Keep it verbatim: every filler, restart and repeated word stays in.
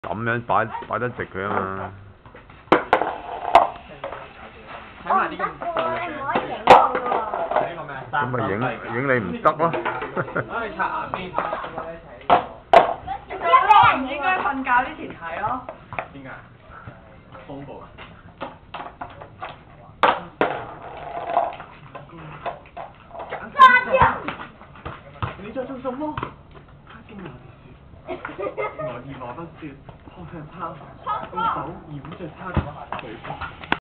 咁樣擺擺得直佢啊嘛。 睇埋呢個你唔可以影我喎。 呢個咩？ 咁咪影影你唔得咯。 可以刷牙先。 一俾人應該瞓覺之前睇咯。 點解？恐怖啊！ 殺人！ 你在做什麼？他驚訝地說：我二話不說，撲向他，用手掩着他的嘴巴。